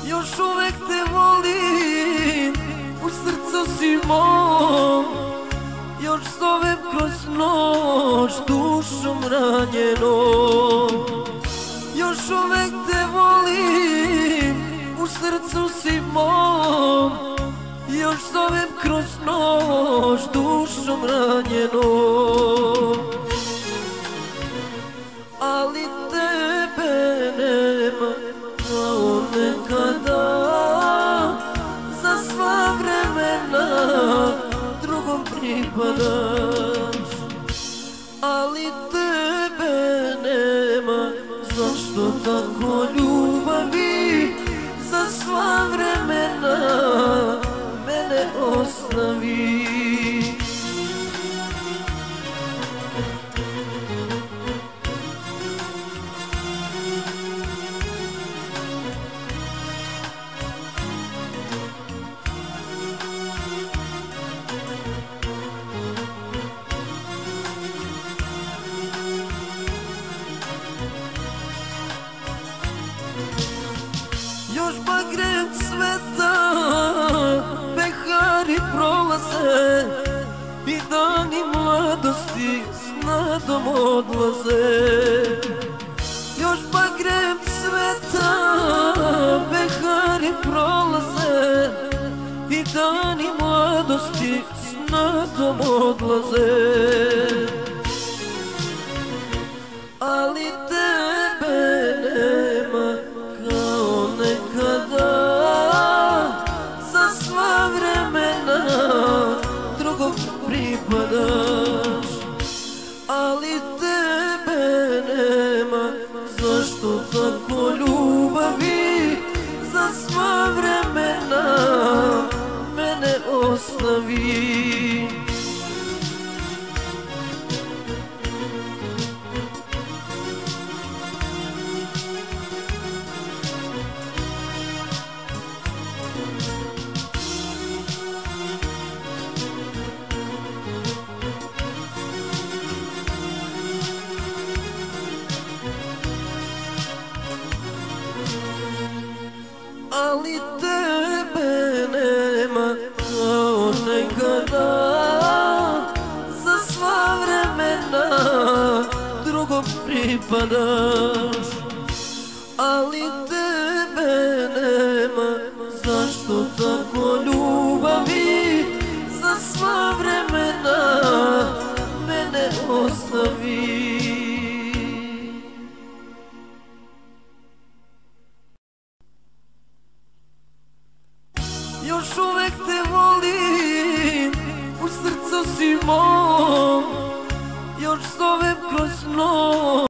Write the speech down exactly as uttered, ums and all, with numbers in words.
Još uvek te volim, u srcu si mom. Još zovem kroz noć, dušom ranjenom. Još uvek te volim, u srcu si mom. Još zovem kroz noć, dušom ranjenom. Ali tebe nema kao nekada, za sva vremena drugom pripadaš. Ali tebe nema, zašto tako ljubavi, za sva vremena mene ostavi. Još bagrem sveta, behari prolaze i dani mladosti s nadom odlaze. Još bagrem sveta, behari prolaze i dani mladosti s nadom odlaze. Ali tebe nema kao nekada, za sva vremena drugom pripadaš. Ali tebe nema, zašto tako ljubavi, za sva vremena mene ostavi. Ali tebe nema kao nekada, za sva vremena drugom pripadaš. Ali tebe nema, zašto tako ljubavi, za sva vremena mene ostavi. Još uvek te volim, u srcu si mom. Još zovem kroz noć.